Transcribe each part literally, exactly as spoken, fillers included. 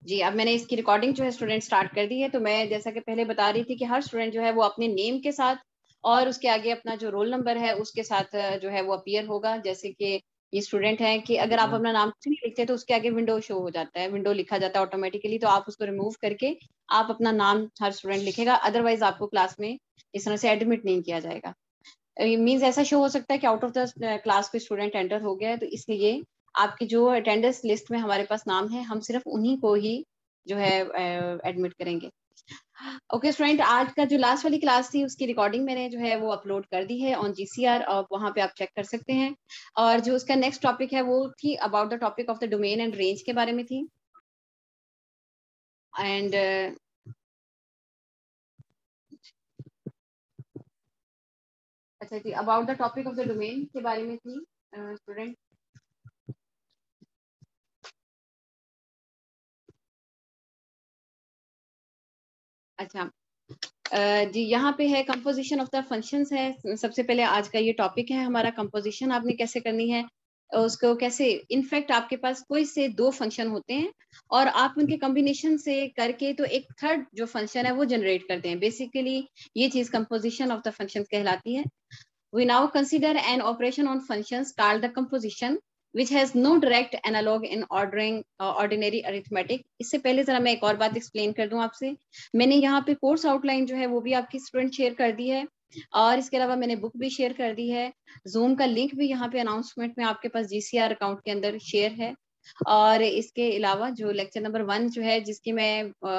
जी, अब मैंने इसकी रिकॉर्डिंग जो है स्टूडेंट स्टार्ट कर दी है। तो मैं जैसा कि पहले बता रही थी कि हर स्टूडेंट जो है वो अपने नेम के साथ और उसके आगे अपना जो रोल नंबर है उसके साथ जो है वो अपीयर होगा। जैसे कि ये स्टूडेंट है कि अगर आप अपना नाम कुछ नहीं लिखते तो उसके आगे विंडो शो हो जाता है, विंडो लिखा जाता है ऑटोमेटिकली, तो आप उसको रिमूव करके आप अपना नाम हर स्टूडेंट लिखेगा, अदरवाइज़ आपको क्लास में इस तरह से एडमिट नहीं किया जाएगा। अ, मीन्स ऐसा शो हो सकता है कि आउट ऑफ द क्लास कोई स्टूडेंट एंटर हो गया है, तो इसलिए आपकी जो अटेंडेंस लिस्ट में हमारे पास नाम है, हम सिर्फ उन्हीं को ही जो है एडमिट करेंगे। ओके स्टूडेंट, आज का जो लास्ट वाली क्लास थी उसकी रिकॉर्डिंग मैंने जो है वो अपलोड कर दी है ऑन जीसीआर, और वहाँ पे आप चेक कर सकते हैं। और जो उसका नेक्स्ट टॉपिक है वो थी about the topic of the domain and range के बारे में थी। एंड अच्छा जी, about the topic of the domain के बारे में थी स्टूडेंट। अच्छा अ, जी, यहाँ पे है कंपोजिशन ऑफ द फंक्शंस है। सबसे पहले आज का ये टॉपिक है हमारा, कंपोजिशन आपने कैसे करनी है उसको कैसे। इनफैक्ट आपके पास कोई से दो फंक्शन होते हैं और आप उनके कॉम्बिनेशन से करके तो एक थर्ड जो फंक्शन है वो जनरेट करते हैं। बेसिकली ये चीज कंपोजिशन ऑफ द फंक्शंस कहलाती है। We now consider an operation on functions called the composition, which has no direct analog in ordering uh, ordinary arithmetic. इससे पहले जरा मैं एक और बात एक्सप्लेन कर दूं आपसे। मैंने यहाँ पे कोर्स आउटलाइन जो है वो भी आपकी स्टूडेंट शेयर कर दी है, और इसके अलावा मैंने बुक भी शेयर कर दी है। जूम का लिंक भी यहाँ पे अनाउंसमेंट में आपके पास जीसीआर अकाउंट के अंदर शेयर है। और इसके अलावा जो लेक्चर नंबर वन जो है जिसकी मैं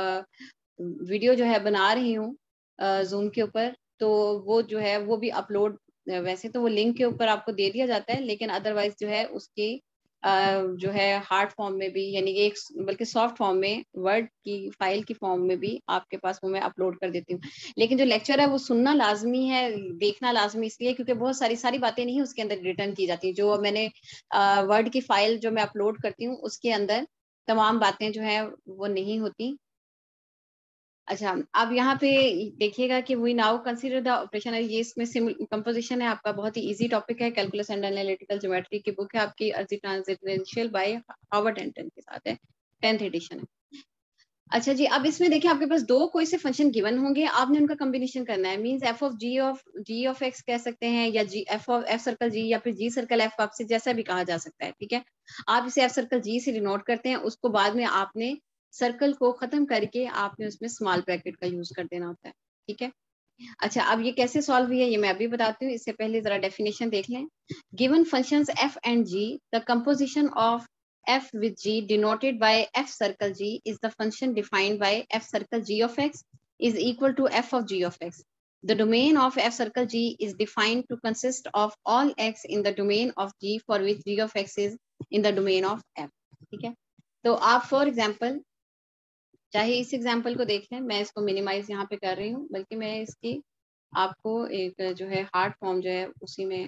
वीडियो जो है बना रही हूँ जूम के ऊपर, तो वो जो है वो भी अपलोड, वैसे तो वो लिंक के ऊपर आपको दे दिया जाता है, लेकिन अदरवाइज जो है उसकी Uh, जो है हार्ड फॉर्म में भी, यानी कि एक बल्कि सॉफ्ट फॉर्म में वर्ड की फाइल की फॉर्म में भी आपके पास वो मैं अपलोड कर देती हूँ। लेकिन जो लेक्चर है वो सुनना लाजमी है, देखना लाजमी इसलिए क्योंकि बहुत सारी सारी बातें नहीं उसके अंदर रिटर्न की जाती। जो मैंने वर्ड uh, की फाइल जो मैं अपलोड करती हूँ उसके अंदर तमाम बातें जो है वो नहीं होती। अच्छा, अब यहाँ पे देखिएगा कि we now consider the operation. ये इसमें कंपोजिशन है आपका, बहुत ही इजी टॉपिक है, कैलकुलस एंड एनालिटिकल ज्योमेट्री की बुक है आपकी, अर्जी ट्रांसेंडेंशियल बाय हार्वर्ड एंटन के साथ है, टेंथ एडिशन है। अच्छा जी, अब इसमें देखिए आपके पास दो कोई से फंक्शन गिवन होंगे, आपने उनका कॉम्बिनेशन करना है। Means F of ji of ji of X कह सकते हैं, या G F of F circle G, या फिर जी सर्कल एफ, आपसे जैसा भी कहा जा सकता है। ठीक है, आप इसे एफ सर्कल जी से डिनोट करते हैं, उसको बाद में आपने सर्कल को खत्म करके आपने उसमें स्मॉल ब्रैकेट का यूज कर देना होता है। ठीक है, अच्छा अब ये कैसे सॉल्व हुई है ये मैं अभी बताती हूँ, इससे पहले जरा डेफिनेशन देख लें। Given functions f and g, the composition of f with g denoted by f circle g is the function defined by f circle g of x is equal to f of g of x. The domain of f circle g is defined to consist of all x in the domain of g for which g of x is in the domain of f. ठीक है, तो आप for example चाहे इस example को देख लें, मैं इसको मिनिमाइज यहाँ पे कर रही हूँ, बल्कि मैं इसकी आपको एक जो है हार्ड फॉर्म जो है उसी में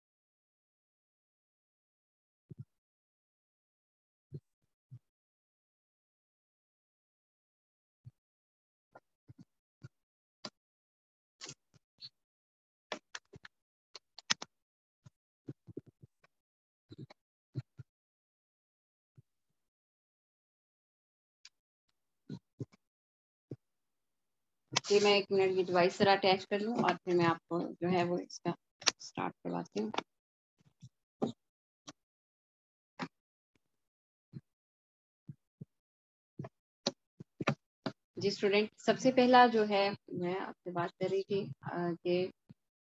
ये मैं एक मिनट ये डिवाइस जरा अटैच कर लूँ और फिर मैं आपको जो है वो इसका स्टार्ट करवाती हूँ। जी स्टूडेंट, सबसे पहला जो है मैं आपसे बात कर रही थी कि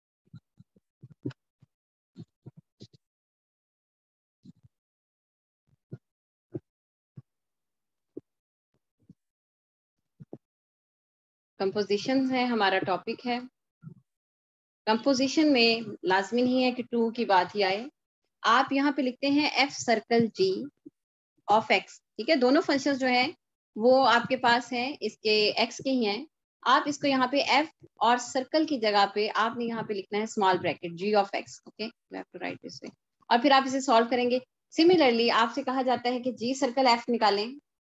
कंपोजिशन है हमारा टॉपिक है। कंपोजिशन में लाजमी नहीं है कि टू की बात ही आए। आप यहाँ पे लिखते हैं F circle ji of x. ठीक है, दोनों फंक्शंस जो हैं वो आपके पास हैं, इसके एक्स के ही हैं। आप इसको यहाँ पे एफ और सर्कल की जगह पे आपने यहाँ पे लिखना है small bracket G of X. Okay, left to right this way, और फिर आप इसे सॉल्व करेंगे। सिमिलरली आपसे कहा जाता है कि जी सर्कल एफ निकालें।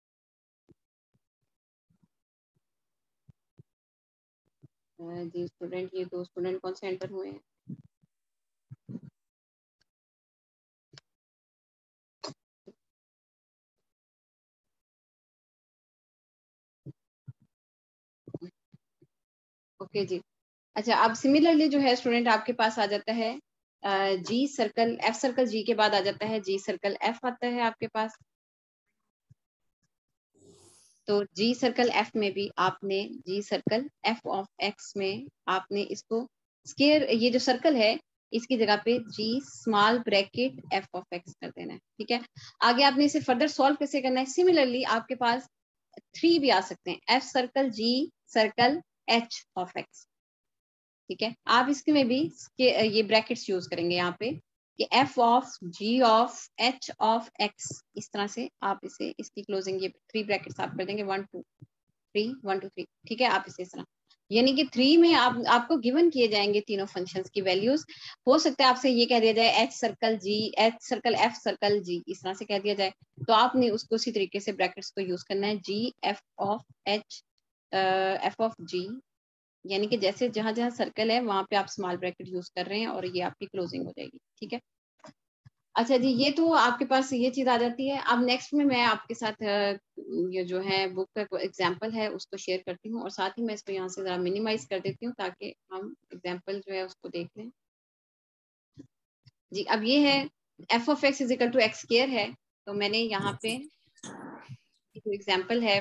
जी स्टूडेंट, ये दो स्टूडेंट कौन से एंटर हुए हैं? ओके जी। अच्छा, अब सिमिलरली जो है स्टूडेंट आपके पास आ जाता है जी सर्कल एफ सर्कल जी के बाद आ जाता है जी सर्कल एफ आता है आपके पास। तो जी सर्कल एफ में भी आपने G circle F of X में आपने इसको स्केयर, ये जो सर्कल है इसकी जगह पे G small bracket F of X कर देना है। ठीक है, आगे आपने इसे फर्दर सॉल्व कैसे करना है, सिमिलरली आपके पास थ्री भी आ सकते हैं, F circle ji circle H of x. ठीक है, आप इसके में भी ये ब्रैकेट्स यूज करेंगे यहाँ पे कि F of ji of H of X, इस तरह से आप इसे इसकी क्लोजिंग ये थ्री ब्रैकेट्स आप कर देंगे, one two three one two three. ठीक है, आप इसे इस तरह, यानी कि थ्री में आप आपको गिवन किए जाएंगे तीनों फंक्शंस की वैल्यूज। हो सकता है आपसे ये कह दिया जाए H circle G H circle F circle G, इस तरह से कह दिया जाए, तो आपने उसको उसी तरीके से ब्रैकेट्स को यूज करना है, G F of H F of G, यानी कि जैसे जहां जहां सर्कल है वहां पे आप स्मॉल ब्रैकेट यूज कर रहे हैं और ये आपकी क्लोजिंग हो जाएगी। ठीक है, अच्छा जी, ये तो आपके पास ये चीज आ जाती है। अब नेक्स्ट में मैं आपके साथ ये जो है बुक का एग्जांपल है उसको शेयर करती हूँ और साथ ही मैं इसको यहाँ से जरा मिनिमाइज कर देती हूँ ताकि हम एग्जांपल जो है उसको देख लें जी। अब ये है F of x is equal to x square है, तो मैंने यहाँ पे जो एग्जाम्पल है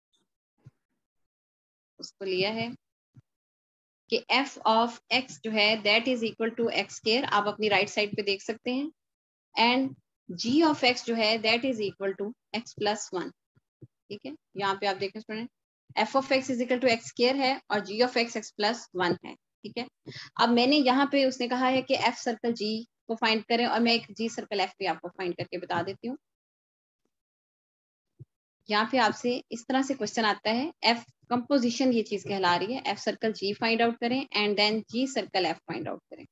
उसको लिया है कि f ऑफ x जो है that is equal to x square, आप अपनी राइट साइड पे देख सकते हैं, एंड g ऑफ x जो है that is equal to x plus one. ठीक है, यहाँ पे आप देखें student, f of x is equal to x square है और g of x x plus one है। ठीक है, अब मैंने यहाँ पे उसने कहा है कि f सर्कल g को फाइंड करें और मैं एक g सर्कल f भी आपको फाइंड करके बता देती हूँ। यहाँ पे आपसे इस तरह से क्वेश्चन आता है, एफ कंपोजिशन ये चीज कहला रही है, F circle G find out करें and then G circle F find out करें।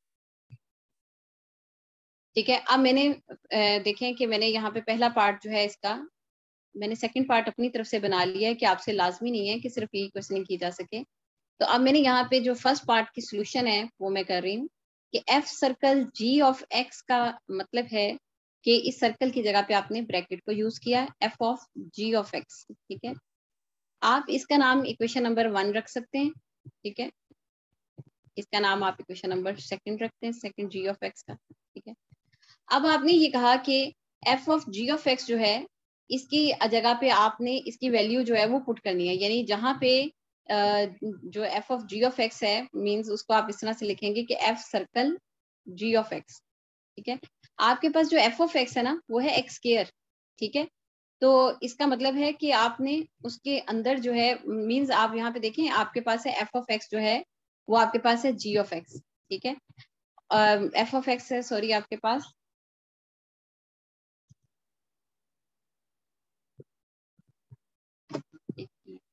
ठीक है, अब मैंने देखें कि मैंने यहाँ पे पहला पार्ट जो है इसका मैंने सेकंड पार्ट अपनी तरफ से बना लिया है कि आपसे लाजमी नहीं है कि सिर्फ यही क्वेश्चनिंग की जा सके। तो अब मैंने यहाँ पे जो फर्स्ट पार्ट की सोल्यूशन है वो मैं कर रही हूँ कि F circle ji of x का मतलब है कि इस सर्कल की जगह पे आपने ब्रैकेट को यूज किया, F of ji of x. ठीक है, आप इसका नाम इक्वेशन नंबर वन रख सकते हैं। ठीक है, इसका नाम आप इक्वेशन नंबर सेकंड रखते हैं, सेकंड जी ऑफ एक्स का। ठीक है, अब आपने ये कहा कि F of ji of x जो है इसकी जगह पे आपने इसकी वैल्यू जो है वो पुट करनी है, यानी जहां पे जो F of ji of x है मींस उसको आप इस तरह से लिखेंगे कि F circle ji of x. ठीक है, आपके पास जो एफ ऑफ एक्स है ना वो है एक्स स्क्वायर। ठीक है, तो इसका मतलब है कि आपने उसके अंदर जो है मींस आप यहाँ पे देखें आपके पास है एफ ऑफ एक्स जो है वो आपके पास है जी ऑफ एक्स। ठीक है, एफ ऑफ एक्स है सॉरी आपके पास एक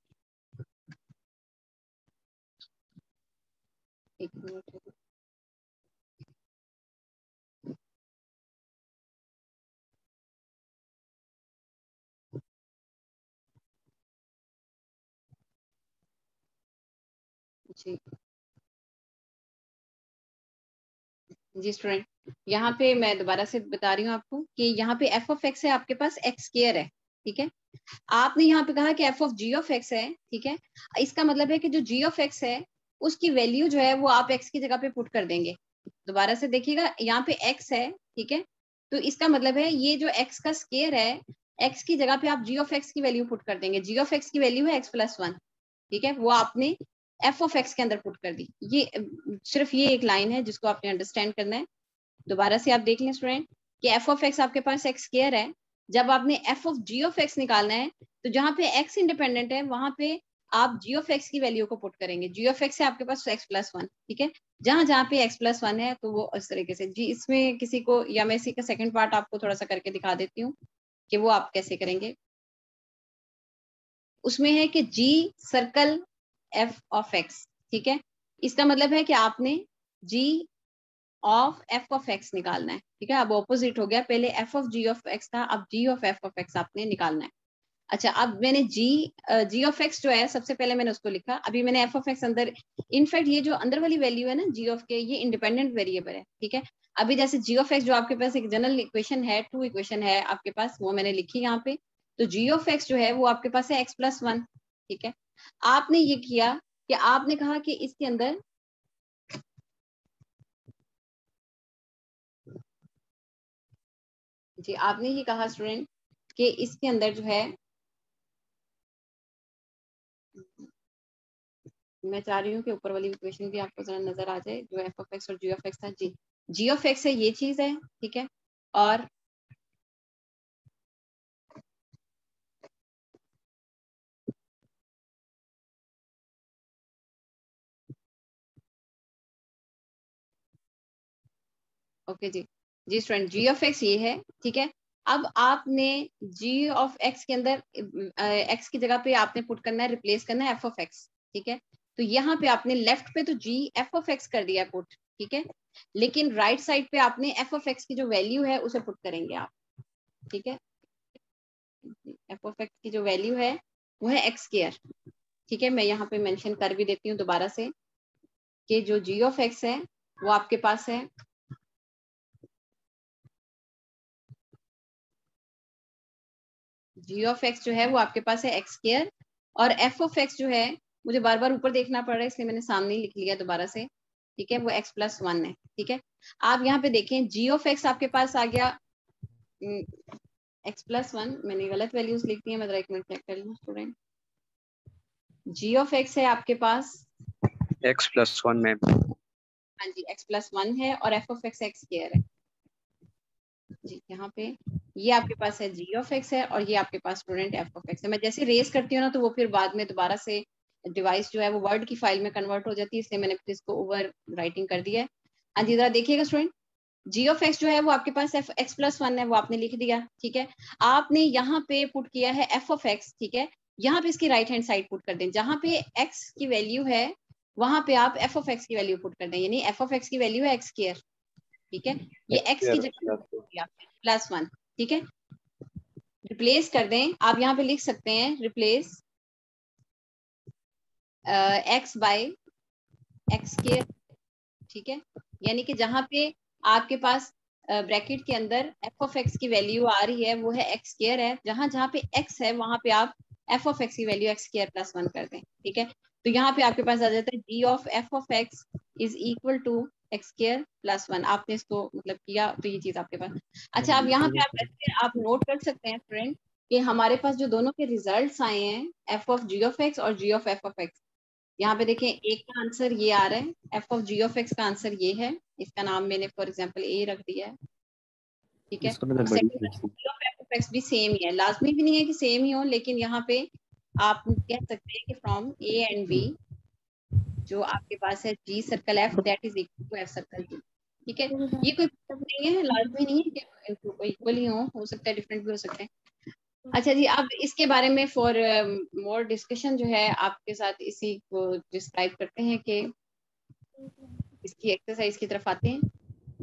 एक मिनट जी जी स्टूडेंट, यहाँ पे मैं दोबारा से बता रही हूँ आपको कि यहाँ पे एफ ऑफ एक्स है आपके पास एक्स स्क्वायर है। ठीक है, आपने यहाँ पे कहा कि F of ji of x है। ठीक है, इसका मतलब है कि जो जी ऑफ एक्स है उसकी वैल्यू जो है वो आप एक्स की जगह पे पुट कर देंगे। दोबारा से देखिएगा, यहाँ पे एक्स है। ठीक है, तो इसका मतलब है ये जो एक्स का स्क्वायर है एक्स की जगह पे आप जी ऑफ एक्स की वैल्यू पुट कर देंगे, जी ऑफ एक्स की वैल्यू है एक्स प्लस वन। ठीक है, वो आपने एफ ऑफ एक्स के अंदर पुट कर दी। ये सिर्फ ये एक लाइन है जिसको आपने अंडरस्टैंड करना है। दोबारा से आप देख लें स्टूडेंट कि एफ ऑफ एक्स आपके पास एक्स स्क्वायर है, जब आपने f of ji of x निकालना है तो जहां पे एक्स इंडिपेंडेंट है वहां पे आप जी ऑफ एक्स की वैल्यू को पुट करेंगे, जी ऑफ एक्स है आपके पास एक्स प्लस वन। ठीक है, जहां जहां पे एक्स प्लस वन है तो वो इस तरीके से जी, इसमें किसी को या मैं इसी का सेकंड पार्ट आपको थोड़ा सा करके दिखा देती हूँ कि वो आप कैसे करेंगे। उसमें है कि g circle F of x. ठीक है, इसका मतलब है कि आपने g of f of x निकालना है। ठीक है, अब ऑपोजिट हो गया, पहले f of ji of x था, अब g of f of x आपने निकालना है। अच्छा, अब मैंने जी जी ऑफ एक्स जो है सबसे पहले मैंने उसको लिखा, अभी मैंने एफ ऑफ एक्स अंदर, इनफैक्ट ये जो अंदर वाली वैल्यू है ना जी ऑफ के ये इंडिपेंडेंट वेरिएबल है। ठीक है, अभी जैसे जी ऑफ एक्स जो आपके पास एक जनरल इक्वेशन है, टू इक्वेशन है आपके पास, वो मैंने लिखी यहाँ पे, तो जी ऑफ एक्स जो है वो आपके पास है एक्स प्लस वन। ठीक है, आपने ये किया कि आपने कहा कि इसके अंदर जी आपने ये कहा स्टूडेंट कि इसके अंदर जो है, मैं चाह रही हूँ कि ऊपर वाली इक्वेशन भी आपको जरा नजर आ जाए, जो एफ ऑफ एक्स और जी ऑफ एक्स था। जी जी ऑफ एक्स है, ये चीज है, ठीक है। और ओके जी जी स्टूडेंट, जी ऑफ एक्स ये है, ठीक है। अब आपने जी ऑफ एक्स के अंदर एक्स की जगह पे आपने पुट करना है, रिप्लेस करना है एफ ऑफ एक्स, ठीक है। तो यहाँ पे आपने लेफ्ट पे तो जी एफ ऑफ एक्स कर दिया पुट, ठीक है, लेकिन राइट right साइड पे आपने एफ ऑफ एक्स की जो वैल्यू है उसे पुट करेंगे आप, ठीक है। एफ ऑफ एक्स की जो वैल्यू है वो है एक्स स्क्वायर, ठीक है। मैं यहाँ पे मेंशन कर भी देती हूँ दोबारा से कि जो जी ऑफ एक्स है वो आपके पास है जी ऑफ एक्स जो है वो आपके पास है एक्स स्क्वायर, और एफ ऑफ एक्स जो है, मुझे बार बार ऊपर देखना पड़ रहा है इसलिए मैंने सामने ही लिख लिया दोबारा से, ठीक है, वो एक्स प्लस वन है, ठीक है। आप यहाँ पे देखें जी ऑफ एक्स आपके पास आ गया एक्स प्लस वन, मैंने गलत वैल्यूज लिख दी है, मैं जरा एक मिनट चेक कर लूँ स्टूडेंट। जी ऑफ एक्स है आपके पास एक्स प्लस वन में, हाँ जी एक्स प्लस वन है, और f of x x square है जी। यहाँ पे ये आपके पास है जी ऑफ एक्स है, और ये आपके पास स्टूडेंट एफ ऑफ एक्स है। मैं जैसे रेस करती हूँ ना, तो वो फिर बाद में दोबारा से डिवाइस जो है वो वर्ड की फाइल में कन्वर्ट हो जाती है, इसलिए मैंने फिर इसको ओवर राइटिंग कर दिया है। हाँ जी जरा देखिएगा स्टूडेंट, जी ऑफ एक्स जो है वो आपके पास एफ एक्स प्लस वन है, वो आपने लिख दिया, ठीक है। आपने यहाँ पे पुट किया है एफ ऑफ एक्स, ठीक है। यहाँ पे इसकी राइट हैंड साइड पुट कर दें, जहाँ पे एक्स की वैल्यू है वहां पे आप एफ ऑफ एक्स की वैल्यू पुट कर दें, यानी एफ ऑफ एक्स की वैल्यू है एक्स स्क्वायर, ठीक है। ये एक्स की जगह प्लस वन, ठीक है, रिप्लेस कर दें। आप यहाँ पे लिख सकते हैं replace x by x square, ठीक है। यानी कि जहाँ पे आपके पास ब्रैकेट uh, के अंदर एफ ऑफ एक्स की वैल्यू आ रही है वो है एक्स स्क्वायर है, जहां जहाँ पे एक्स है वहां पे आप एफ ऑफ एक्स की value x square plus one कर दें, ठीक है। तो यहाँ पे आपके पास आ जाता है g of f of x is equal to x square plus one. आपने इसको मतलब किया तो ये चीज आपके पास। अच्छा अब यहाँ पे आप ऐसे आप नोट कर सकते हैं फ्रेंड कि हमारे पास जो दोनों के रिजल्ट्स आए हैं f of ji of x और g of f of x, यहाँ पे देखें एक का आंसर ये आ रहा है, F of ji of x का आंसर ये है, इसका नाम मैंने फॉर एग्जांपल ए रख दिया है, ठीक है। और second g of f of x भी सेम ही है, लाजमी भी नहीं है कि सेम ही हो, लेकिन यहाँ पे आप कह सकते हैं कि फ्रॉम ए एंड बी जो आपके पास है जी circle f that is equal to f circle g, ठीक है। ये कोई मतलब नहीं है, लाजमी नहीं है कि इक्वल ही हो हो सकता है डिफरेंट भी हो सकते हैं। अच्छा जी, अब इसके बारे में फॉर मोर डिस्कशन जो है आपके साथ इसी को डिस्क्राइब करते हैं कि इसकी एक्सरसाइज की तरफ आते हैं।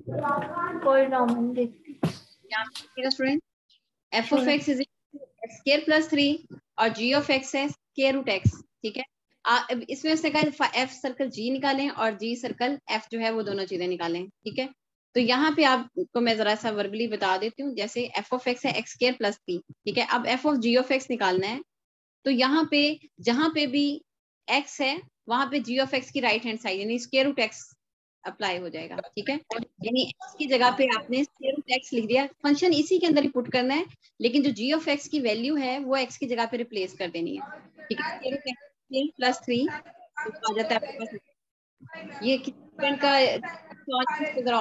Student f of x is square plus three और जी ऑफ एक्स है स्क्वायर रूट एक्स, ठीक है। आ, इसमें से कहा एफ सर्कल जी निकालें और जी सर्कल एफ जो है वो दोनों चीजें निकालें, ठीक है। तो यहाँ पे आपको मैं जरा सा वर्बली बता देती हूँ, जैसे एफ ऑफ एक्स है एक्स स्क्वायर प्लस थ्री, ठीक है। अब f of ji of x निकालना है, तो यहाँ पे जहां पे भी x है वहां पे g ऑफ x की राइट हैंड साइड यानी स्क्वायर रूट x अप्लाई हो जाएगा, ठीक है। यानी x की जगह पे आपने स्क्वायर रूट x लिख दिया, फंक्शन इसी के अंदर ही पुट करना है, लेकिन जो g ऑफ x की वैल्यू है वो x की जगह पे रिप्लेस कर देनी है, ठीक है। Square root x plus three आ जाता है आपके पास। ये किस स्टूडेंट का जरा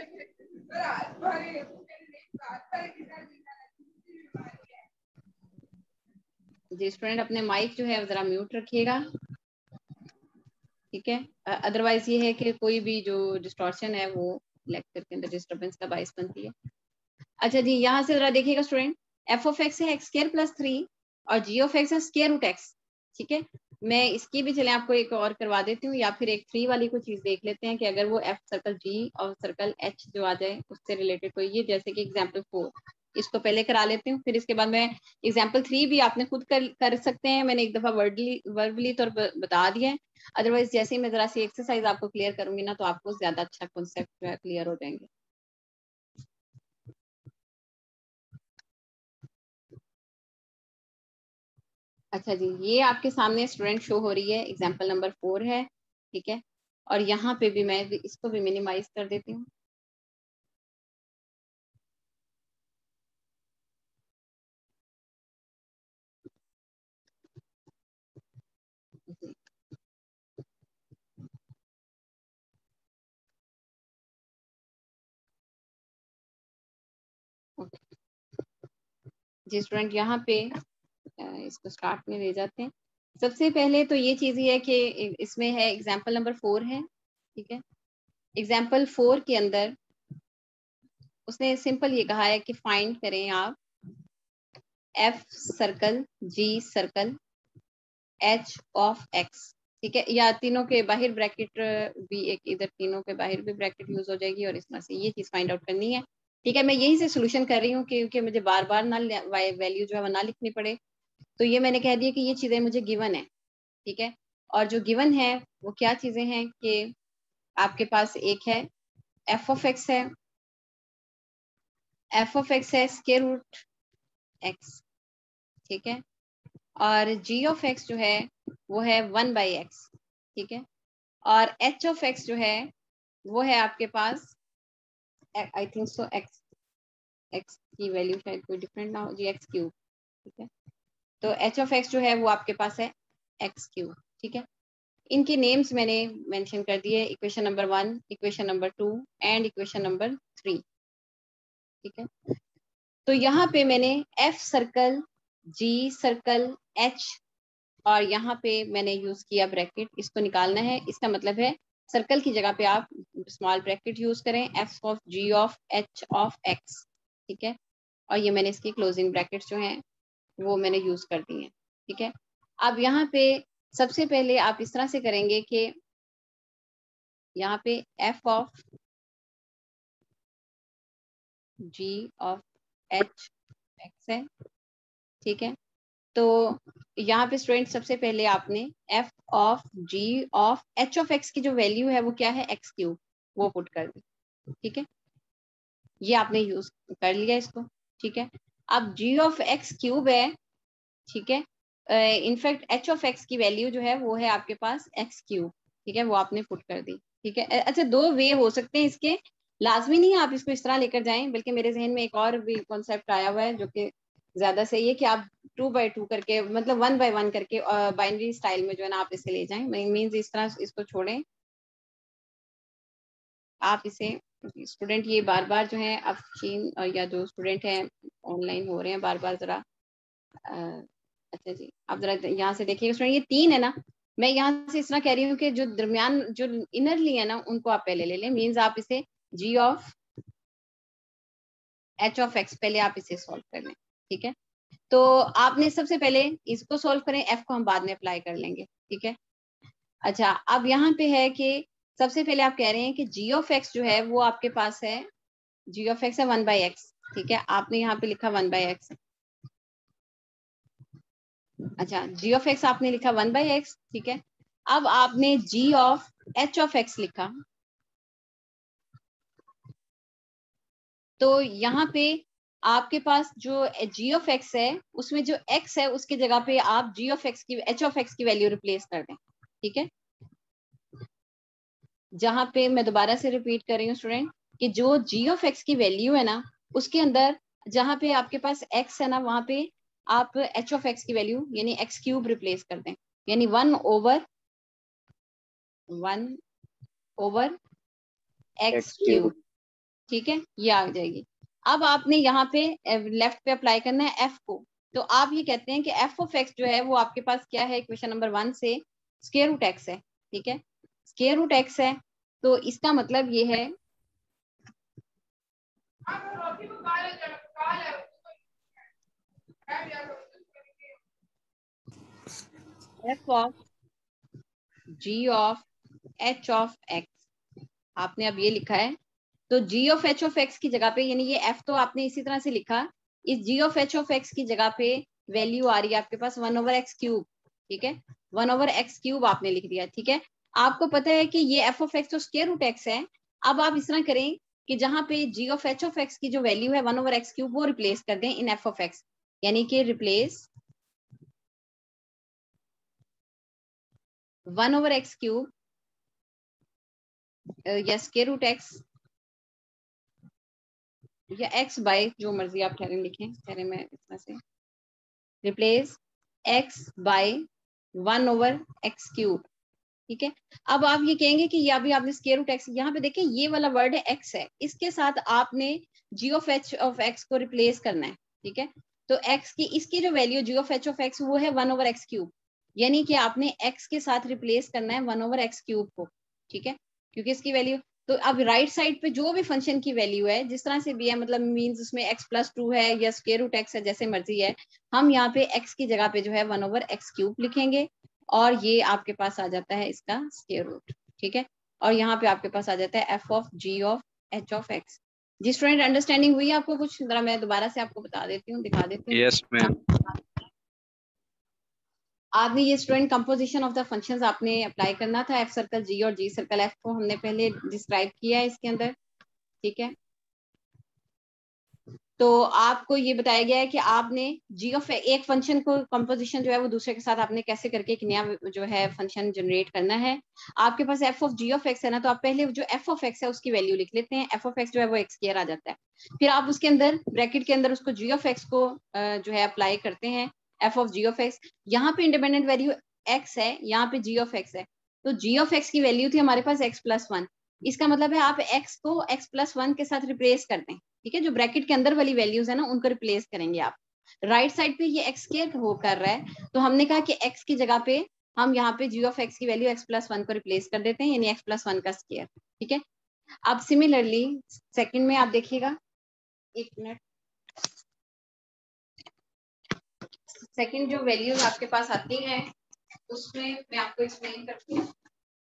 जी स्टूडेंट अपने माइक जो है जरा म्यूट रखिएगा, ठीक है। अदरवाइज ये है कि कोई भी जो डिस्टॉर्शन है वो लेक्चर के अंदर डिस्टर्बेंस का बायस बनती है। अच्छा जी यहाँ से जरा देखिएगा स्टूडेंट, एफ ऑफ एक्स है एक्स स्क्वायर प्लस थ्री और जी ऑफ एक्स है स्क्वायर रूट एक्स, ठीक है। मैं इसकी भी चले आपको एक और करवा देती हूँ, या फिर एक थ्री वाली को चीज देख लेते हैं कि अगर वो एफ सर्कल जी और सर्कल एच जो आ जाए उससे रिलेटेड कोई, ये जैसे कि एग्जाम्पल फोर, इसको पहले करा लेती हूँ, फिर इसके बाद मैं एग्जाम्पल थ्री भी आपने खुद कर कर सकते हैं, मैंने एक दफा वर्डली वर्बली तौर पर बता दिया है। अदरवाइज जैसे ही मैं जरा सी एक्सरसाइज आपको क्लियर करूंगी ना तो आपको ज्यादा अच्छा कॉन्सेप्ट जो है क्लियर हो जाएंगे। अच्छा जी, ये आपके सामने स्टूडेंट शो हो रही है, एग्जाम्पल नंबर फोर है, ठीक है। और यहाँ पे भी मैं भी इसको भी मिनिमाइज कर देती हूँ। जी स्टूडेंट, यहाँ पे इसको स्टार्ट में ले जाते हैं। सबसे पहले तो ये चीज ये है कि इसमें है एग्जाम्पल नंबर फोर है, ठीक है। एग्जाम्पल फोर के अंदर उसने सिंपल ये कहा है कि फाइंड करें आप f circle ji circle H of x, ठीक है। या तीनों के बाहर ब्रैकेट भी एक, इधर तीनों के बाहर भी ब्रैकेट यूज हो जाएगी और इस तरह से ये चीज फाइंड आउट करनी है, ठीक है। मैं यही से सोल्यूशन कर रही हूँ क्योंकि मुझे बार बार ना वैल्यू जो है वो ना लिखनी पड़े। तो ये मैंने कह दिया कि ये चीजें मुझे गिवन है, ठीक है। और जो गिवन है वो क्या चीजें हैं कि आपके पास एक है एफ ऑफ एक्स है, एफ ऑफ एक्स है स्क्वायर रूट एक्स, ठीक है। और जी ऑफ एक्स जो है वो है वन बाई एक्स, ठीक है। और एच ऑफ एक्स जो है वो है आपके पास I think so x, x की वैल्यू शायद कोई डिफरेंट ना हो जी, एक्स क्यूब, ठीक है। तो एच ऑफ एक्स जो है वो आपके पास है एक्स क्यूब, ठीक है। इनके नेम्स मैंने मेंशन कर दिए, equation number one, equation number two and equation number three, ठीक है। तो यहाँ पे मैंने एफ सर्कल जी सर्कल एच और यहाँ पे मैंने यूज किया ब्रैकेट, इसको निकालना है। इसका मतलब है सर्कल की जगह पे आप स्मॉल ब्रैकेट यूज करें, f of ji of H of x, ठीक है। और ये मैंने इसकी क्लोजिंग ब्रैकेट्स जो हैं वो मैंने यूज कर दी हैं, ठीक है। अब यहाँ पे सबसे पहले आप इस तरह से करेंगे कि यहाँ पे f of ji of h x है, ठीक है। तो यहाँ पे स्टूडेंट सबसे पहले आपने f of ji of H of x की जो वैल्यू है वो क्या है एक्स क्यूब, वो पुट कर दी, ठीक है। ये आपने यूज कर लिया इसको, ठीक है। अब जी ऑफ एक्स क्यूब है, ठीक है। इनफैक्ट एच ऑफ एक्स की वैल्यू जो है वो है आपके पास एक्स क्यूब, ठीक है, वो आपने पुट कर दी, ठीक है। अच्छा, दो वे हो सकते हैं इसके, लाजमी नहीं है आप इसको इस तरह लेकर जाएं, बल्कि मेरे जहन में एक और भी कॉन्सेप्ट आया हुआ है जो कि ज्यादा सही है कि आप टू बाई टू करके, मतलब वन बाय वन करके बाइनरी स्टाइल में जो है ना आप इसे ले जाएं। मीन्स इस तरह इसको छोड़ें आप इसे, स्टूडेंट ये बार बार जो है अफशीन या जो स्टूडेंट हैं ऑनलाइन हो रहे हैं बार बार जरा, अच्छा जी आप जरा यहाँ से देखिए स्टूडेंट, ये तीन है ना, मैं यहाँ से इस तरह कह रही हूँ कि जो दरमियान जो इनरली है ना उनको आप पहले ले लें। मीन्स आप इसे g of H of x पहले आप इसे सॉल्व कर लें, ठीक है। तो आपने सबसे पहले इसको सॉल्व करें, एफ को हम बाद में अप्लाई कर लेंगे, ठीक है। अच्छा, अब यहाँ पे है कि सबसे पहले आप कह रहे हैं कि जी ऑफ एक्स जो है वो आपके पास है, जी ऑफ एक्स है वन बाई एक्स, ठीक है। आपने यहाँ पे लिखा वन बाई एक्स, अच्छा जी ऑफ एक्स आपने लिखा वन बाई एक्स, ठीक है। अब आपने g of H of x लिखा, तो यहाँ पे आपके पास जो जी ऑफ एक्स है उसमें जो एक्स है उसकी जगह पे आप जी ऑफ एक्स की एच ऑफ एक्स की वैल्यू रिप्लेस कर दें, ठीक है। जहां पे मैं दोबारा से रिपीट कर रही हूँ स्टूडेंट कि जो जी ऑफ एक्स की वैल्यू है ना उसके अंदर जहां पे आपके पास एक्स है ना वहां पे आप एच ऑफ एक्स की वैल्यू यानी एक्स क्यूब रिप्लेस कर दें, यानी one over one over x X cube, cube. ठीक है, ये आ जाएगी। अब आपने यहाँ पे लेफ्ट पे अप्लाई करना है एफ को, तो आप ये कहते हैं कि एफ ऑफ एक्स जो है वो आपके पास क्या है, इक्वेशन नंबर वन से स्क्वायर रूट एक्स है, ठीक है। स्क्वायर रूट एक्स है तो इसका मतलब ये है F of ji of H of x, आपने अब ये लिखा है। तो g of H of x की जगह पे, यानी ये एफ तो आपने इसी तरह से लिखा, इस g of H of x की जगह पे वैल्यू आ रही है आपके पास वन ओवर एक्स क्यूब, ठीक है। वन ओवर एक्स क्यूब आपने लिख दिया, ठीक है। आपको पता है कि ये एफ ऑफ एक्स तो स्क्वायर रूट एक्स है। अब आप इस तरह करें कि जहां पे g of H of x की जो वैल्यू है वन ओवर एक्स क्यूब वो रिप्लेस कर दें इन एफ ऑफ एक्स, यानी कि replace one over x cube या स्क्वायर रूट एक्स या एक्स बाय जो मर्जी आप ठहरे लिखें, ठहरे में इसमें से replace x by one over x cube. ठीक है, अब आप ये कहेंगे कि ये अभी आपने स्क्वायर रूट एक्स, यहाँ पे देखें ये वाला वर्ड है एक्स है, इसके साथ आपने g of H of x को रिप्लेस करना है। ठीक है, तो एक्स की इसकी जो value g of H of x वो है वन ओवर एक्स क्यूब, यानी कि आपने एक्स के साथ रिप्लेस करना है वन ओवर एक्स क्यूब को। ठीक है, क्योंकि इसकी वैल्यू, तो अब राइट साइड पे जो भी फंक्शन की वैल्यू है जिस तरह से भी है, मतलब मींस उसमें x प्लस टू है या स्क्वायर रूट एक्स है, जैसे मर्जी है, हम यहाँ पे x की जगह पे जो है वन ओवर एक्स क्यूब लिखेंगे और ये आपके पास आ जाता है इसका स्क्वायर रूट। ठीक है, और यहाँ पे आपके पास आ जाता है F of ji of H of x. जी स्टूडेंट, अंडरस्टैंडिंग हुई आपको कुछ? जरा मैं दोबारा से आपको बता देती हूँ, दिखा देती हूँ। Yes ma'am. आपने ये student composition of the functions आपने अप्लाई करना था। एफ सर्कल जी और जी सर्कल एफ को हमने पहले डिस्क्राइब किया है इसके अंदर। ठीक है, तो आपको ये बताया गया है कि आपने जी ऑफ एक फंक्शन को कंपोजिशन जो है वो दूसरे के साथ आपने कैसे करके एक नया जो है फंक्शन जनरेट करना है। आपके पास f of ji of x है ना, तो आप पहले जो एफ ऑफ एक्स है उसकी वैल्यू लिख लेते हैं। एफ ऑफ एक्स जो है वो एक्स स्क्वायर आ जाता है, फिर आप उसके अंदर ब्रैकेट के अंदर उसको जी ऑफ एक्स को जो है अप्लाई करते हैं, f of ji of x. यहाँ पे इंडिपेंडेंट वैल्यू एक्स है, यहाँ पे जी ऑफ एक्स है, तो जी ऑफ एक्स की वैल्यू थी हमारे पास एक्स प्लस वन। इसका मतलब है आप एक्स को एक्स प्लस वन के साथ रिप्लेस कर दें। ठीक है, जो ब्रैकेट के अंदर वाली वैल्यूज है ना उनको रिप्लेस करेंगे आप। राइट साइड पे ये एक्स स्क्वायर हो कर रहा है, तो हमने कहा कि एक्स की जगह पे हम यहाँ पे जी ऑफ एक्स की वैल्यू एक्स प्लस वन को रिप्लेस कर देते हैं, यानी एक्स प्लस वन का स्क्वायर। ठीक है, अब सिमिलरली सेकंड में आप देखिएगा, एक मिनट, सेकंड जो वैल्यूज आपके पास आती हैं उसमें मैं आपको एक्सप्लेन करती हूँ।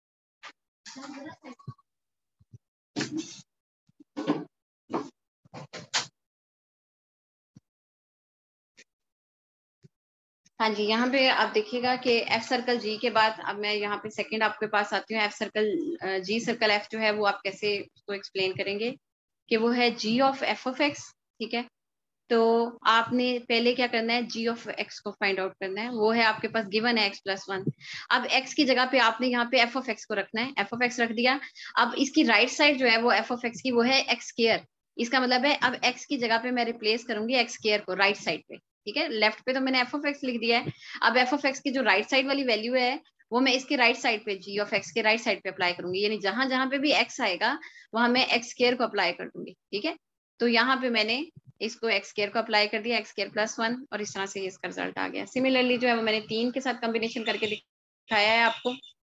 हाँ जी, यहाँ पे आप देखिएगा कि एफ सर्कल जी के बाद अब मैं यहाँ पे सेकंड आपके पास आती हूँ। एफ सर्कल जी सर्कल एफ जो है वो आप कैसे उसको एक्सप्लेन करेंगे कि वो है g of f of x. ठीक है, तो आपने पहले क्या करना है, जी ऑफ एक्स को फाइंड आउट करना है, वो है आपके पास गिवन है एक्स प्लस वन। अब एक्स की जगह पे आपने यहाँ पे एफ ऑफ एक्स को रखना है, एफ ऑफ एक्स रख दिया। अब इसकी राइट साइड जो है वो एफ ऑफ एक्स की वो है एक्स स्क्वायर। इसका मतलब है अब एक्स की जगह पे मैं रिप्लेस करूंगी एक्स स्क्वायर को राइट साइड पे। ठीक है, लेफ्ट पे तो मैंने एफ ऑफ एक्स लिख दिया है, अब एफ ऑफ एक्स की जो राइट साइड वाली वैल्यू है वो मैं इसके राइट साइड पे जी ऑफ एक्स के राइट साइड पे अप्लाई करूंगी, यानी जहां जहां पे भी एक्स आएगा वहां मैं एक्स स्क्वायर को अप्लाई कर दूंगी। ठीक है, तो यहाँ पे मैंने इसको एक्स स्क्वायर को अप्लाई कर दिया, एक्स स्क्वायर प्लस वन, और इस तरह से इसका रिजल्ट आ गया। सिमिलरली जो है वो मैंने तीन के साथ कॉम्बिनेशन करके दिखाया है आपको।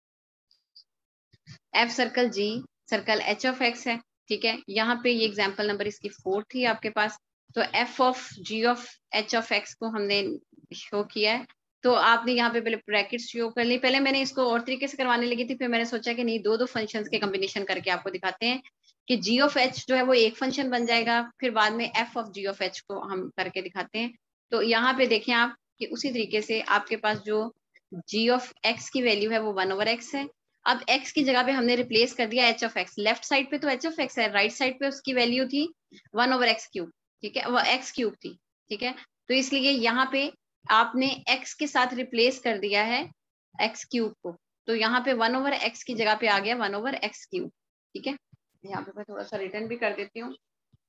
F circle ji circle H of x है। ठीक है, यहाँ पे ये एग्जाम्पल नंबर इसकी फोर थी आपके पास, तो f of ji of H of x को हमने शो किया है। तो आपने यहाँ पे पहले ब्रैकेट शो कर ली, पहले मैंने इसको और तरीके से करवाने लगी थी, फिर मैंने सोचा कि नहीं, दो दो फंक्शंस के कॉम्बिनेशन करके आपको दिखाते हैं कि जी ऑफ एच जो है वो एक फंक्शन बन जाएगा, फिर बाद में f of ji of h को हम करके दिखाते हैं। तो यहाँ पे देखें आप कि उसी तरीके से आपके पास जो जी ऑफ एक्स की वैल्यू है वो वन ओवर एक्स है। अब x की जगह पे हमने रिप्लेस कर दिया h of x, left side पे तो h ऑफ x है, राइट साइड पे उसकी वैल्यू थी वन ओवर एक्स क्यूब। ठीक है, वो x क्यूब थी। ठीक है, तो इसलिए यहाँ पे आपने x के साथ रिप्लेस कर दिया है x क्यूब को, तो यहाँ पे वन ओवर एक्स की जगह पे आ गया वन ओवर एक्स क्यूब। ठीक है, यहाँ पे मैं थोड़ा सा रिटर्न भी कर देती हूँ,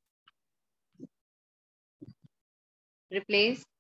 replace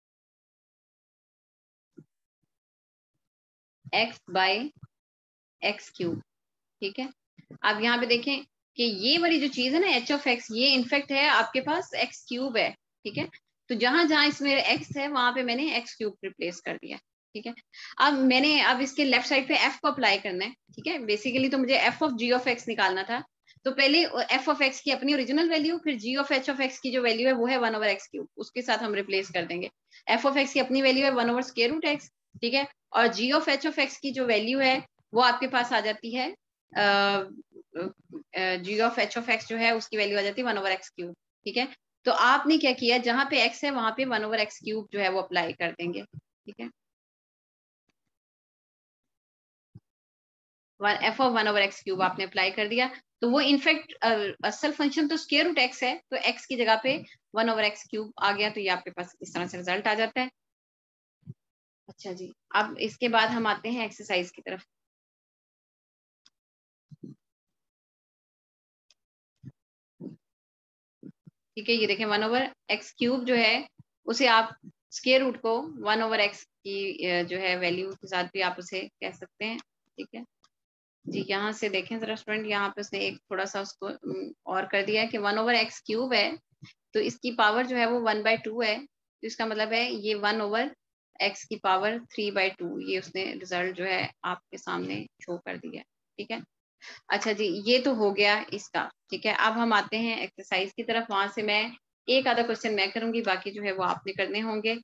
x by x cube. ठीक है, आप यहाँ पे देखें कि ये वाली जो चीज है ना एच ऑफ एक्स, ये इनफेक्ट है आपके पास एक्स क्यूब है। ठीक है, तो जहां जहां इसमें एक्स है वहां पे मैंने एक्स क्यूब रिप्लेस कर दिया। ठीक है, अब मैंने अब इसके लेफ्ट साइड पे एफ को अप्लाई करना है। ठीक है, बेसिकली तो मुझे f of ji of x निकालना था, तो पहले एफ ऑफ एक्स की अपनी ओरिजिनल वैल्यू, फिर g of H of x की जो वैल्यू है वो है वन ओवर एक्स क्यूब, उसके साथ हम रिप्लेस कर देंगे। एफ ऑफ एक्स की अपनी वैल्यू है one over square root x. ठीक है, और g of H of x की जो वैल्यू है वो आपके पास आ जाती है g of H of x जो है उसकी वैल्यू आ जाती है वन ओवर एक्स क्यूब। ठीक है, तो आपने क्या किया, जहां पे एक्स है वहां पे वन ओवर एक्स क्यूब जो है वो अप्लाई कर देंगे। ठीक है, F of one over x cube आपने अप्लाई कर दिया, तो वो इनफैक्ट असल फंक्शन तो स्क्वायर रूट एक्स है, तो एक्स की जगह पे वन ओवर एक्स क्यूब आ गया, तो ये आपके पास इस तरह से रिजल्ट आ जाता है। अच्छा जी, अब इसके बाद हम आते हैं एक्सरसाइज की तरफ। ठीक है, ये देखें वन ओवर एक्स क्यूब जो है उसे आप स्क्वायर रूट को वन ओवर एक्स की जो है वैल्यू के साथ भी आप उसे कह सकते हैं। ठीक है जी, यहाँ से देखें जरा स्टूडेंट, यहाँ पे उसने एक थोड़ा सा उसको और कर दिया है कि वन ओवर एक्स क्यूब है तो इसकी पावर जो है वो वन बाई टू है, तो इसका मतलब है ये वन ओवर एक्स की पावर थ्री बाई टू, ये उसने रिजल्ट जो है आपके सामने शो कर दिया। ठीक है, अच्छा जी, ये तो हो गया इसका। ठीक है, अब हम आते हैं एक्सरसाइज की तरफ। वहां से मैं एक आधा क्वेश्चन मैं करूंगी, बाकी जो है वो आपने करने होंगे।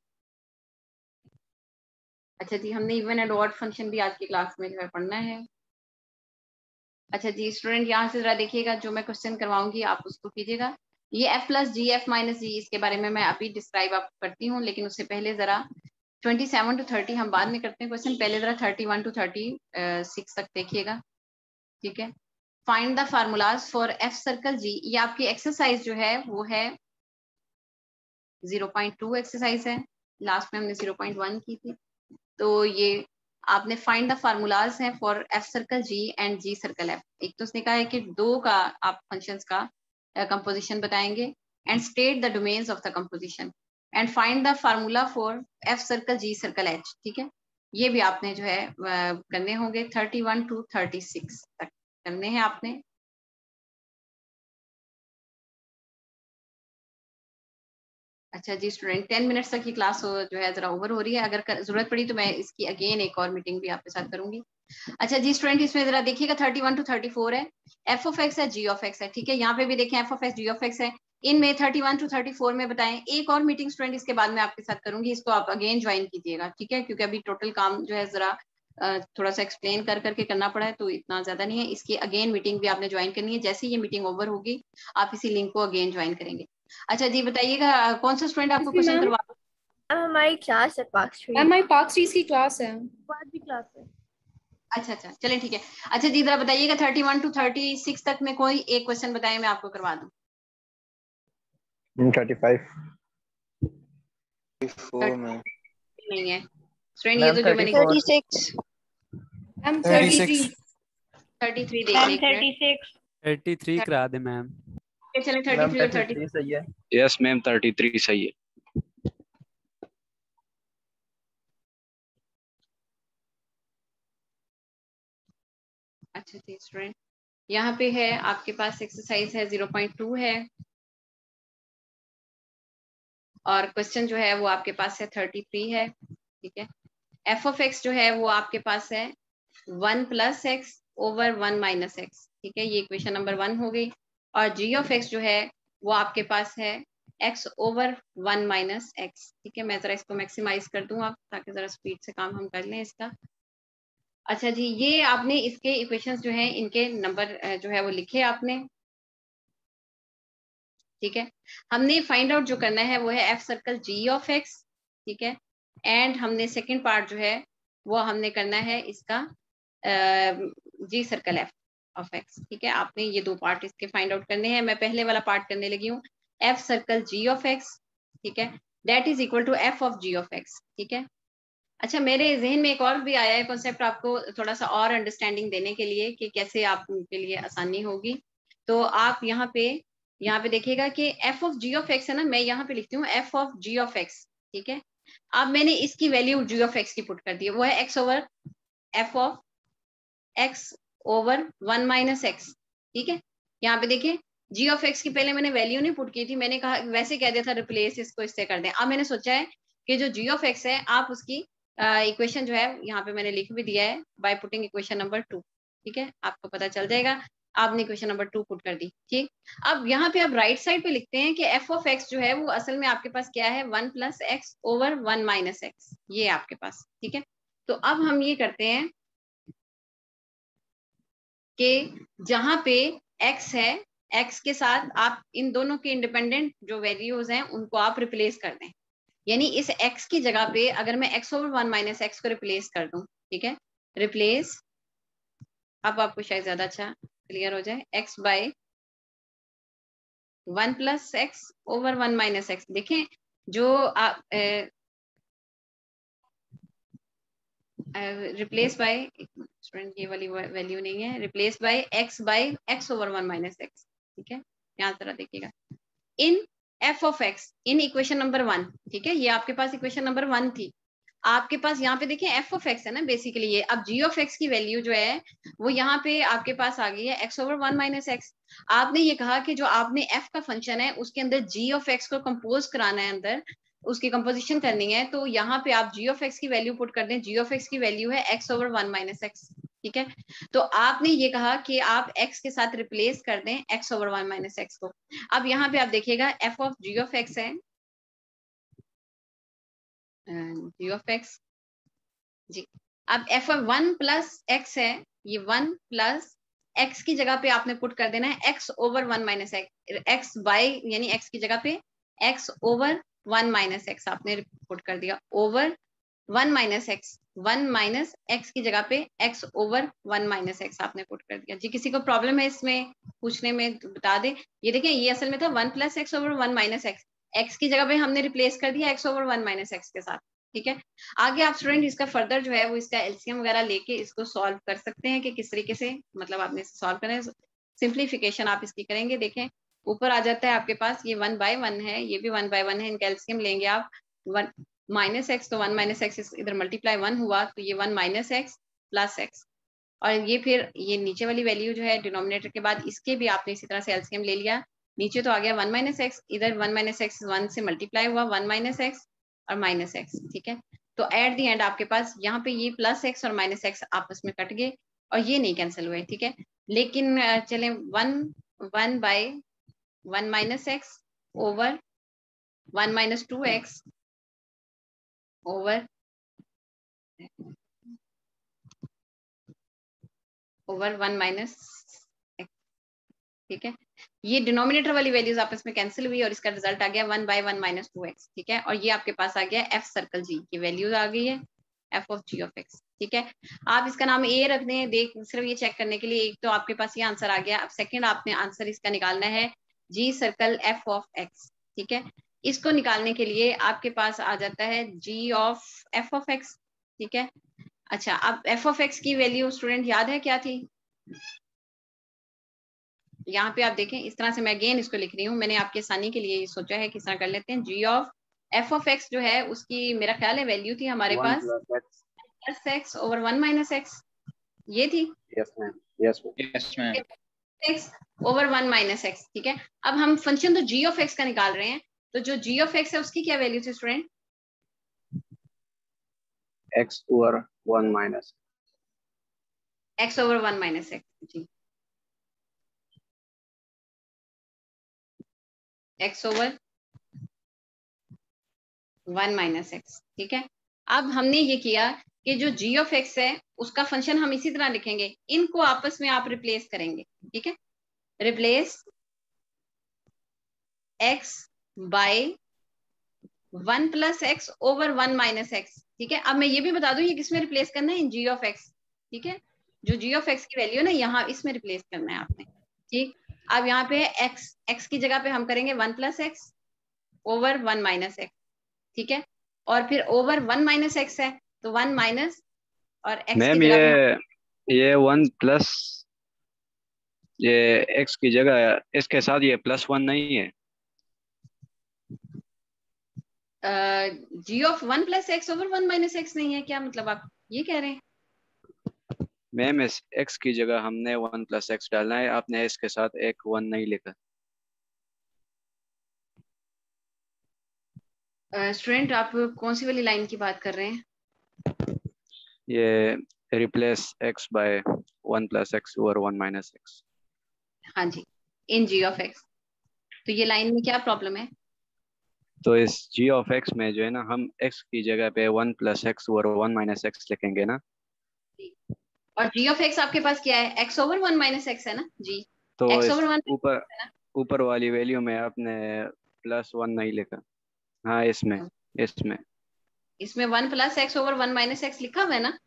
अच्छा जी, हमने इवन एंड ऑड फंक्शन भी आज की क्लास में जो है पढ़ना है। अच्छा जी स्टूडेंट, यहाँ से जरा देखिएगा, जो मैं क्वेश्चन करवाऊंगी आप उसको कीजिएगा। ये f plus g f minus g, इसके बारे में मैं अभी डिस्क्राइब आपको करती हूँ, लेकिन उससे पहले जरा ट्वेंटी सेवन टू थर्टी हम बाद में करते हैं क्वेश्चन, पहले जरा thirty one to thirty six तक देखिएगा। ठीक है, find the formulas for f circle g, ये आपकी एक्सरसाइज जो है वो है ज़ीरो पॉइंट टू एक्सरसाइज है, लास्ट में हमने ज़ीरो पॉइंट वन की थी। तो ये आपने फाइंड द फार्मूलाज है for f circle g and g circle f. एक तो उसने कहा है कि दो का आप फंक्शंस का कंपोजिशन uh, बताएंगे and state the domains of the composition and find the formula for f circle ji circle h. ठीक है, ये भी आपने जो है uh, करने होंगे, thirty one to thirty six तक करने हैं आपने। अच्छा जी स्टूडेंट, टेन मिनट्स तक की क्लास जो है जरा ओवर हो रही है, अगर जरूरत पड़ी तो मैं इसकी अगेन एक और मीटिंग भी आपके साथ करूंगी। अच्छा जी स्टूडेंट, इसमें जरा देखिएगा thirty one to thirty four है, एफ ऑफ एक्स है, जी ऑफ एक्स है। ठीक है, यहाँ पे भी देखें f of x g of x है, इनमें thirty one to thirty four में बताएं। एक और मीटिंग स्टूडेंट इसके बाद में आपके साथ करूंगी, इसको आप अगेन ज्वाइन कीजिएगा। ठीक है, क्योंकि अभी टोटल काम जो है जरा थोड़ा सा एक्सप्लेन कर करके करना पड़ा है, तो इतना ज्यादा नहीं है। इसकी अगेन मीटिंग भी आपने ज्वाइन करनी है, जैसे ये मीटिंग ओवर होगी आप इसी लिंक को अगेन ज्वाइन करेंगे। अच्छा जी बताइएगा, कौन सा स्टूडेंट आपको क्वेश्चन करवा? हमारी क्लास है पार्क स्ट्रीट, हमारी पार्क स्ट्रीट की क्लास है, बाद भी क्लास है। अच्छा अच्छा चलें ठीक है। अच्छा जी जरा बताइएगा thirty one to thirty six तक में कोई एक क्वेश्चन बताएं, मैं आपको करवा दूं। थर्टी फाइव में नहीं है स्टूडेंट, ये तो जो मैंने thirty six ma'am thirty three thirty three देख लें। थर्टी सिक्स थर्टी थ्री करा दे मैम। चलें थर्टी थ्री और थर्टी सही है। यस मैम थर्टी थ्री सही है। अच्छा जी स्टूडेंट, यहाँ पे है आपके पास एक्सरसाइज है ज़ीरो पॉइंट टू है और क्वेश्चन जो है वो आपके पास है थर्टी थ्री है। ठीक है, एफ ऑफ एक्स जो है वो आपके पास है one plus x over one minus x. ठीक है, ये इक्वेशन नंबर वन हो गई। और जी ऑफ एक्स जो है वो आपके पास है x over one minus x. ठीक है, मैं जरा इसको मैक्सिमाइज कर दूं आप, ताकि जरा स्पीड से काम हम कर लें इसका। अच्छा जी, ये आपने इसके इक्वेशंस जो हैं इनके नंबर जो है वो लिखे आपने। ठीक है, हमने फाइंड आउट जो करना है वो है F circle ji of x. ठीक है, एंड हमने सेकंड पार्ट जो है वो हमने करना है इसका g circle F of x. ठीक है, आपने ये दो पार्ट इसके फाइंड आउट करने हैं। मैं पहले वाला पार्ट करने लगी हूँ, f circle ji of x. ठीक है, that is equal to f of ji of x. ठीक है, अच्छा मेरे जहन में एक और भी आया है कॉन्सेप्ट, आपको थोड़ा सा और अंडरस्टैंडिंग देने के लिए कि कैसे आपके लिए आसानी होगी। तो आप यहाँ पे यहाँ पे देखिएगा कि F of ji of x है ना, मैं यहाँ पे लिखती हूँ f of ji of x. ठीक है, अब मैंने इसकी वैल्यू जी ऑफ एक्स की पुट कर दी है, वो है x over f of x over one minus x. ठीक है, यहाँ पे देखिए जी ऑफ एक्स की पहले मैंने वैल्यू नहीं पुट की थी, मैंने कहा वैसे कह दिया था रिप्लेस इसको इससे कर दें। अब मैंने सोचा है कि जो जी ऑफ एक्स है आप उसकी इक्वेशन uh, जो है यहाँ पे मैंने लिख भी दिया है by putting equation number two. ठीक है, आपको पता चल जाएगा, आपने इक्वेशन नंबर टू पुट कर दी। ठीक, अब यहाँ पे आप राइट साइड पे लिखते हैं कि एफ ऑफ एक्स जो है वो असल में आपके पास क्या है, one plus x over one minus x, ये आपके पास। ठीक है, तो अब हम ये करते हैं कि जहां पे x है, x के साथ आप इन दोनों के इंडिपेंडेंट जो वैल्यूज हैं उनको आप रिप्लेस कर दें। यानी इस x की जगह पे अगर मैं x over one minus x को रिप्लेस कर दूं, ठीक है, रिप्लेस, अब आपको शायद ज्यादा अच्छा क्लियर हो जाए, x by one plus x over one minus x. देखें जो आप ए, रिप्लेस बाय, स्टूडेंट ये वाली वैल्यू नहीं है, replace by x by x over one minus x, ठीक है। यहाँ जरा देखिएगा, in f of x in equation number one, ठीक है, ये आपके पास इक्वेशन नंबर वन थी, आपके पास यहाँ पे देखिए एफ ऑफ एक्स है ना बेसिकली ये। अब जी ऑफ एक्स की वैल्यू जो है वो यहाँ पे आपके पास आ गई है x over one minus x. आपने ये कहा कि जो आपने एफ का फंक्शन है उसके अंदर जी ऑफ एक्स को कंपोज कराना है, अंदर उसकी कंपोजिशन करनी है, तो यहाँ पे आप जी ऑफ एक्स की वैल्यू पुट कर दें। जी ऑफ एक्स की वैल्यू है x over one minus x, ठीक है। तो आपने ये कहा कि आप x के साथ रिप्लेस कर दें x over one minus x को। अब यहाँ पे आप देखिएगा f of g of x है, g ऑफ x जी। अब f of one plus x है, ये वन प्लस x की जगह पे आपने पुट कर देना है x over one minus x, x by यानी x की जगह पे x over one minus x आपने पुट कर दिया, over one minus x, one minus x की जगह पे x over one minus x आपने पुट कर दिया। जी किसी को प्रॉब्लम है इसमें पूछने में तो बता दे। ये देखें ये असल में था one plus x over one minus x, x की जगह पे हमने रिप्लेस कर दिया x over one minus x के साथ, ठीक है। आगे आप स्टूडेंट इसका फर्दर जो है वो इसका एलसीएम वगैरह लेके इसको सॉल्व कर सकते हैं कि किस तरीके से मतलब आपने इसे सॉल्व करना है। सिंप्लीफिकेशन आप इसकी करेंगे, देखें ऊपर आ जाता है आपके पास ये वन बाय वन है, ये भी वन बाय वन है, इनका एलसीएम लेंगे आप वन माइनस एक्स, तो वन माइनस एक्स इधर मल्टीप्लाई वन हुआ तो ये one minus x plus x, और ये फिर ये नीचे वाली वैल्यू जो है डिनोमिनेटर के बाद इसके भी आपने इसी तरह से एलसीएम ले लिया, नीचे तो आ गया वन माइनस एक्स, इधर वन माइनस एक्स वन से मल्टीप्लाई हुआ वन माइनस एक्स और माइनस एक्स, ठीक है। तो एट दी एंड आपके पास यहाँ पे ये प्लस एक्स और माइनस एक्स आपस में कट गए और ये नहीं कैंसिल हुए, ठीक है। लेकिन चले one one by one minus x over one minus two x over over one minus x, ठीक है। ये डिनोमिनेटर वाली वैल्यूज आपस में कैंसिल हुई और इसका रिजल्ट आ गया one by one minus two x, ठीक है। और ये आपके पास आ गया एफ सर्कल जी की वैल्यूज आ गई है F of ji of x, ठीक है। आप इसका नाम ए रख दें, देख सिर्फ ये चेक करने के लिए। एक तो आपके पास ये आंसर आ गया, अब सेकंड आपने आंसर इसका निकालना है जी सर्कल एफ ऑफ एक्स, ठीक है। इसको निकालने के लिए आपके पास आ जाता है g of f of x, ठीक है। अच्छा अब एफ ऑफ एक्स की वैल्यू स्टूडेंट याद है क्या थी? यहाँ पे आप देखें इस तरह से मैं अगेन इसको लिख रही हूँ, मैंने आपके आसानी के लिए सोचा है किस तरह कर लेते हैं। G of f of x जो है उसकी मेरा ख्याल है वैल्यू थी हमारे पास plus x over one minus x, ये थी yes ma'am, yes ma'am, x over one minus x, ठीक है। अब हम फंक्शन तो जी ऑफ एक्स का निकाल रहे हैं, तो जो जी ऑफ एक्स है उसकी क्या वैल्यू थी student? X over one minus x over one minus x, g x over one minus x, ठीक है। अब हमने ये किया कि जो जी ऑफ एक्स है उसका फंक्शन हम इसी तरह लिखेंगे, इनको आपस में आप रिप्लेस करेंगे, ठीक है। Replace x by one plus x over one minus x, ठीक है। अब मैं ये भी बता दूं ये किसमें रिप्लेस करना है, इन जी ऑफ एक्स, ठीक है। जो जी ऑफ एक्स की वैल्यू है ना यहाँ इसमें रिप्लेस करना है आपने, ठीक। अब यहाँ पे एक्स एक्स की जगह पे हम करेंगे one plus x over one minus x, ठीक है। और फिर ओवर वन माइनस एक्स है तो वन माइनस और एक्स की मैम जगह ये पे ये वन प्लस ये एक्स की जगह इसके साथ ये प्लस वन नहीं है। G of one plus x over one minus x नहीं है, क्या मतलब आप ये कह रहे हैं? मैम इस एक्स की जगह हमने वन प्लस एक्स डालना है, आपने इसके साथ एक वन नहीं लिखा। स्टूडेंट uh, आप कौन सी वाली लाइन की बात कर रहे हैं? ये replace x by one plus x over one minus x. हाँ जी, इन जी ऑफ एक्स। तो ये लाइन में क्या प्रॉब्लम है? तो इस जी ऑफ एक्स में जो है ना हम एक्स की जगह पे one plus x over one minus x लिखेंगे ना। और जी ऑफ एक्स आपके पास क्या है? X over one minus x है ना जी। तो एक्स ओवर वन ऊपर ऊपर वाली वैल्यू में आपने प्लस वन नहीं लिखा। हाँ इसमें इसमें इसमें one plus x over one minus x लिखा हुआ है ना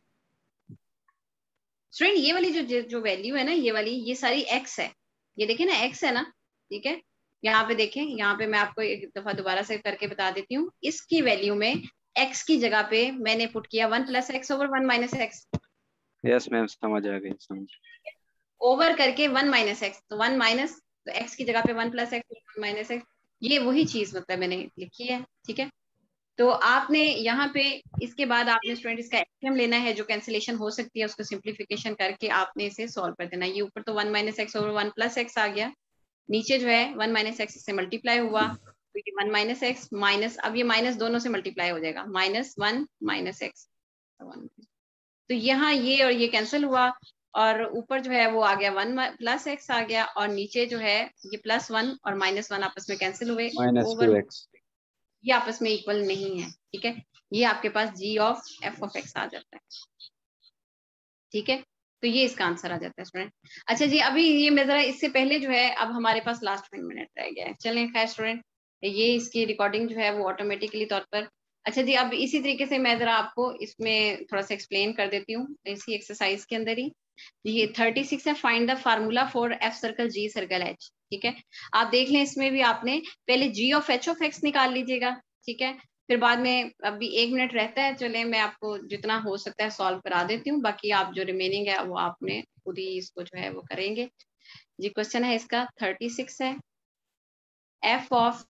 स्टूडेंट। ये वाली जो जो वैल्यू है ना ये वाली ये सारी एक्स है, ये देखें ना एक्स है ना, ठीक है। यहाँ पे देखें, यहाँ पे मैं आपको एक दफा दोबारा से करके बता देती हूँ, इसकी वैल्यू में x की जगह पे मैंने पुट किया one plus x over one minus x. Yes ma'am, समझ आ गई, समझ। ओवर करके वन माइनस एक्स, तो वन माइनस, तो एक्स की जगह पे one plus x one minus x, ये वही चीज मतलब मैंने लिखी है। ठीक है, तो आपने यहाँ पे इसके बाद आपने स्टूडेंट इसका एलसीएम लेना है, जो कैंसिलेशन हो सकती है उसको सिंप्लीफिकेशन करके आपने इसे सॉल्व कर देना। ये ऊपर तो one minus x over one plus x आ गया, नीचे जो है वन माइनस एक्स से मल्टीप्लाई हुआ, तो ये वन माइनस एक्स माइनस, अब ये माइनस दोनों से मल्टीप्लाई हो जाएगा, माइनस वन माइनस एक्स, तो यहाँ ये और ये कैंसिल हुआ, और ऊपर जो है वो आ गया वन प्लस एक्स आ गया, और नीचे जो है ये प्लस वन और माइनस वन आपस में कैंसिल हुए, माइनस टू ओवर एक्स ये आपस में इक्वल नहीं है। ठीक है, ये आपके पास g of f of x आ जाता है। ठीक है, तो ये इसका आंसर आ जाता है स्टूडेंट। अच्छा जी, अभी ये मैं जरा इससे पहले जो है, अब हमारे पास लास्ट वन मिनट रह गया है। चलें खैर स्टूडेंट, ये इसकी रिकॉर्डिंग जो है वो ऑटोमेटिकली तौर पर, अच्छा जी, अब इसी तरीके से मैं जरा आपको इसमें थोड़ा सा एक्सप्लेन कर देती हूँ इसी एक्सरसाइज के अंदर ही। ये थर्टी सिक्स है, find the formula for f circle ji circle h. ठीक है, आप देख लें, इसमें भी आपने पहले g of H of x निकाल लीजिएगा। ठीक है, फिर बाद में अभी एक मिनट रहता है, चले मैं आपको जितना हो सकता है सॉल्व करा देती हूँ, बाकी आप जो रिमेनिंग है वो आपने खुद ही इसको जो है वो करेंगे जी। क्वेश्चन है इसका थर्टी सिक्स है, एफ ऑफ